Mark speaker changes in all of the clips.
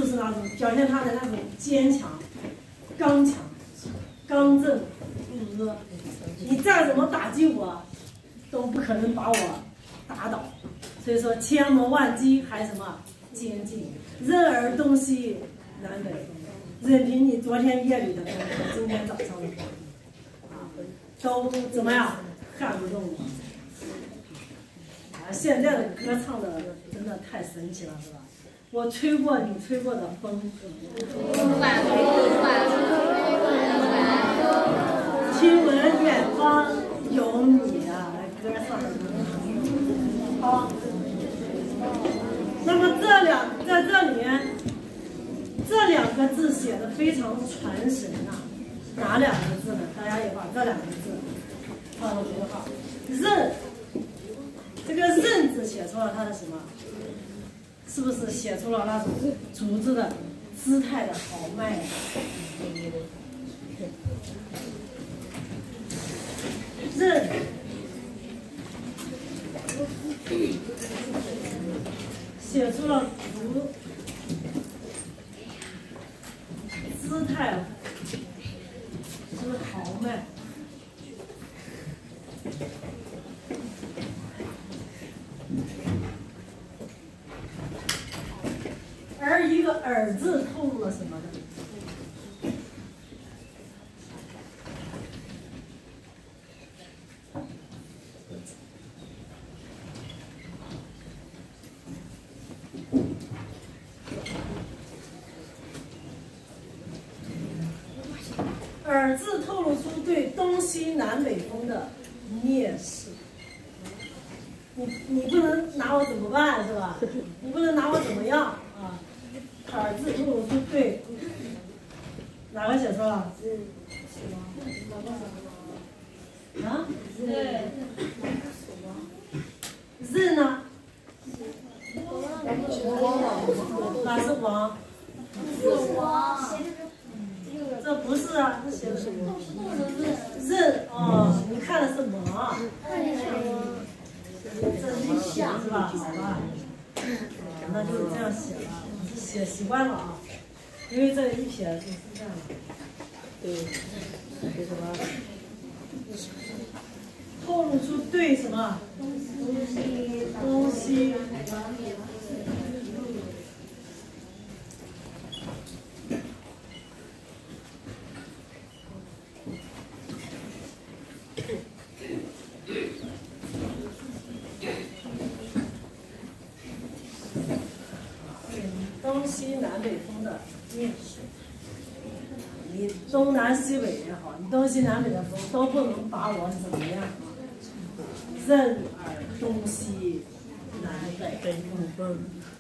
Speaker 1: 就是那种表现他的那种坚强、刚强、刚正不阿。你再怎么打击我，都不可能把我打倒。所以说，千磨万击还什么坚劲，任尔东西南北风，任凭你昨天夜里的风和今天早上的风，都怎么样撼不动我。啊，现在的歌唱的真的太神奇了，是吧？我吹过你吹过的风，听闻远方有你啊，歌唱的好。那么在这里面，这两个字写的非常传神啊，哪两个字呢？大家也把这两个字放到学号，任。这个任字写出了它的什么？是不是写出了那种竹子的姿态的豪迈？任写出了竹姿态之豪迈。而一个耳字透露了什么呢？耳字透露出对东西南北风的蔑视。你不能拿我怎么办，是吧？你不能拿我怎么样啊？耳字透露出对哪个写错了？啊？对。任呢？哪是王？这不是啊，这写的是任哦，你看的是王。这一撇是吧？好吧，那就是这样写了。我是写习惯了啊，因为这一撇就是这样的。对，对什么？透露出对什么东西。东西南北风的面试，你东南西北也好，你东西南北的风都不能把我怎么样啊？任尔东西南北风。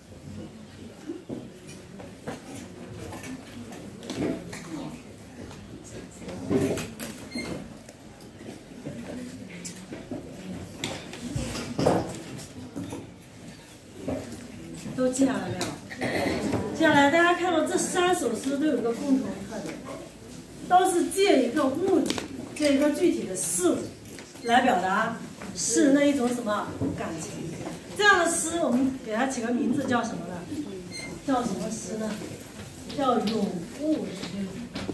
Speaker 1: 都记下来没有？接下来大家看到这3首诗都有个共同特点，都是借一个物体、借一个具体的事物来表达诗人的一种什么感情。这样的诗我们给它起个名字叫什么呢？叫什么诗呢？叫咏物诗。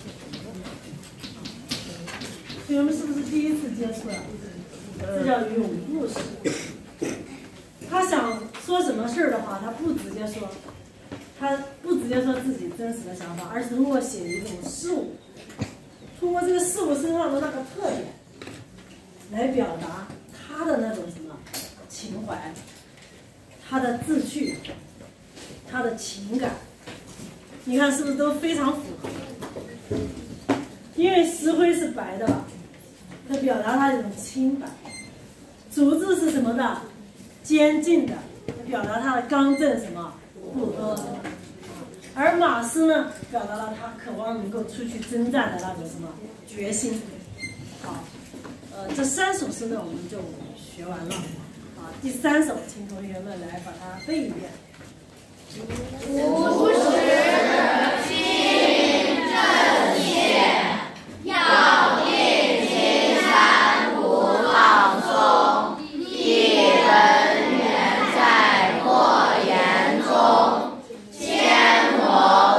Speaker 1: 同学们是不是第一次接触啊？这叫咏物诗。他想说什么事儿的话，他不直接说，自己真实的想法，而是通过写一种事物，通过这个事物身上的那个特点，来表达他的那种什么情怀，他的志趣，他的情感。你看是不是都非常符合？因为石灰是白的吧，它表达它这种清白；竹子是什么的？坚劲的，表达他的刚正什么不阿，而马诗呢，表达了他渴望能够出去征战的那种什么决心。好，这3首诗呢，我们就学完了。好，第3首，请同学们来把它背一遍。
Speaker 2: 吾时心正切，要令心山无放松，一人远在莫言中，千磨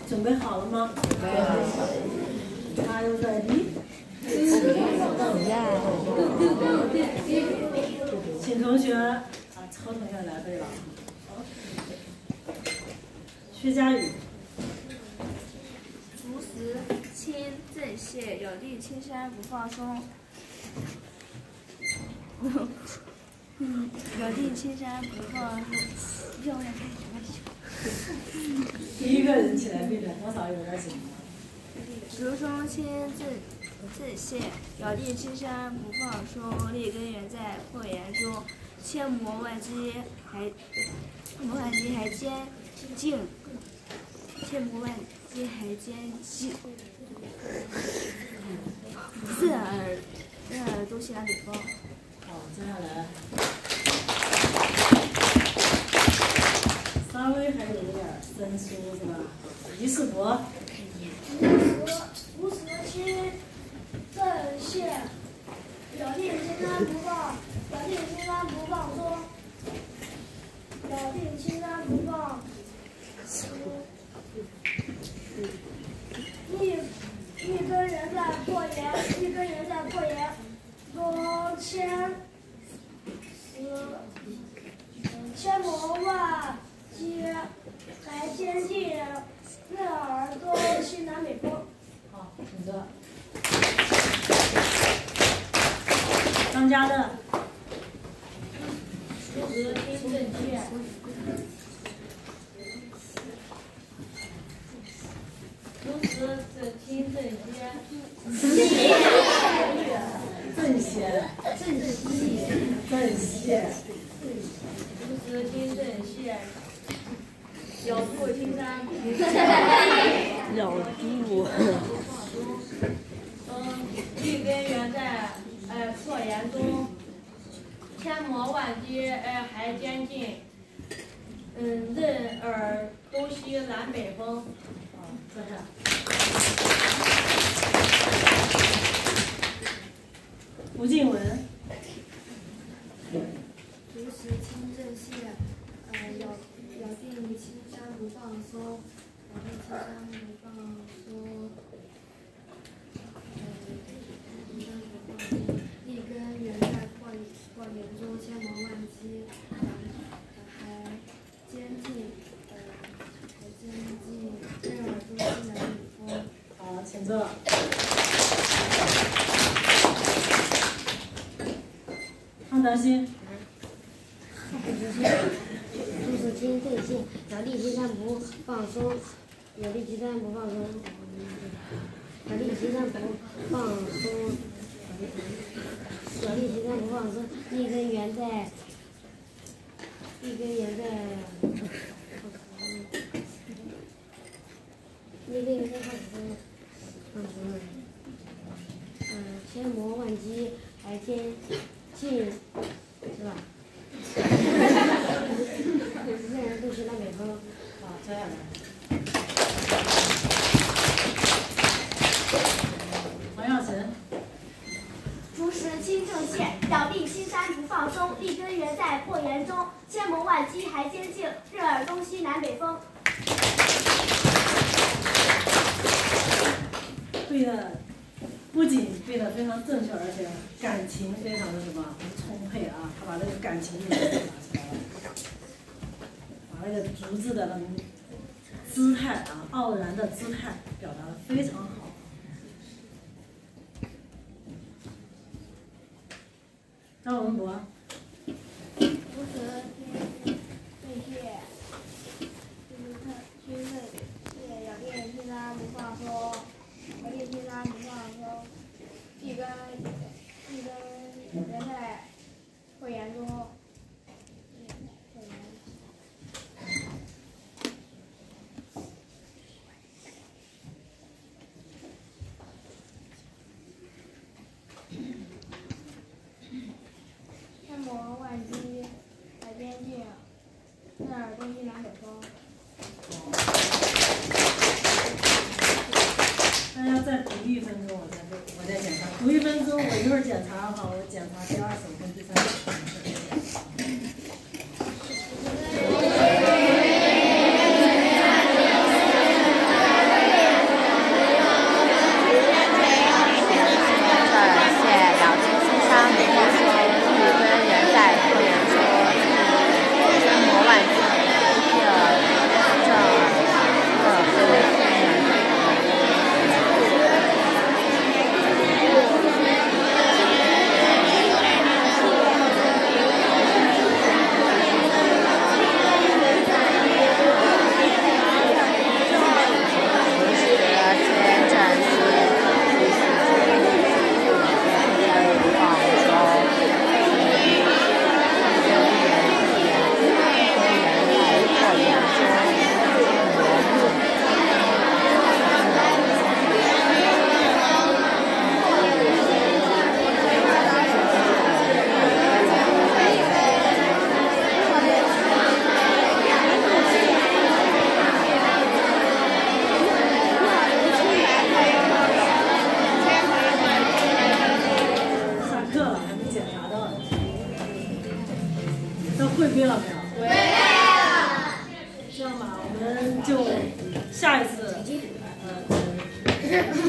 Speaker 1: 准备好了吗？准备好了。Are you ready？ 请同学抄同学来背了。薛佳宇。
Speaker 3: 竹石清正泻，有力青山不放松。有力青山不放松。要不然开始。
Speaker 1: 第一个人起来背的，多少有点紧张。
Speaker 3: 竹松清正泻，有力青山不放松。立根源在破岩中，千磨万击还坚劲。千磨万击还坚劲。任尔东西南北风。
Speaker 1: 好，接下来稍微还有一点生疏是吧？于世博。
Speaker 4: 竹石清正泻，有力青山不放松。有力青山不放松。一根人在破岩中千磨万击还坚劲，任尔东西南北风。
Speaker 1: 好，请着。张家的。
Speaker 4: 竹石清正泻。竹石清正泻。
Speaker 1: 正泻。
Speaker 4: 竹石清正泻。有度青山。
Speaker 2: 有度。
Speaker 4: 立根源在破岩中，千磨万击还坚劲。任尔东西南北风。
Speaker 1: 坐下。吴静文。
Speaker 3: 竹石清正泻，有定青山不放松，有定青山不放松。立根源在破岩中，千磨万击还坚劲，任尔东西南北风。
Speaker 1: 好，请坐。康德新。
Speaker 5: 竹石清正泻，有力青山不放松。有力青山不放松。有力青山不放松。有力青山不放松。立根源在。立根源在放松。千磨万击还坚劲，是吧？任尔东西南北风。
Speaker 1: 好，接下来。王耀晨。
Speaker 6: 竹石清正泻，有力青山不放松。立根源在破岩中，千磨万击还坚劲。任尔东西南北风。
Speaker 1: 背的不仅背的非常正确，而且感情非常的什么充沛啊！他把这个感情也拿出来了，把那个竹子的那种姿态啊，傲然的姿态表达的非常好。张文博。
Speaker 4: 竹石清正泻，有力青山不放松。有力青山不放松。立根源在破岩中。千磨万击还坚劲，任尔东西南北风。
Speaker 1: 大家再读1分钟，我再检查。读1分钟，我一会儿检查哈，我检查第2首跟第3首。 课了，还没检查到呢。都汇编了没有？
Speaker 6: 会了。
Speaker 1: 这样吧，我们就下一次，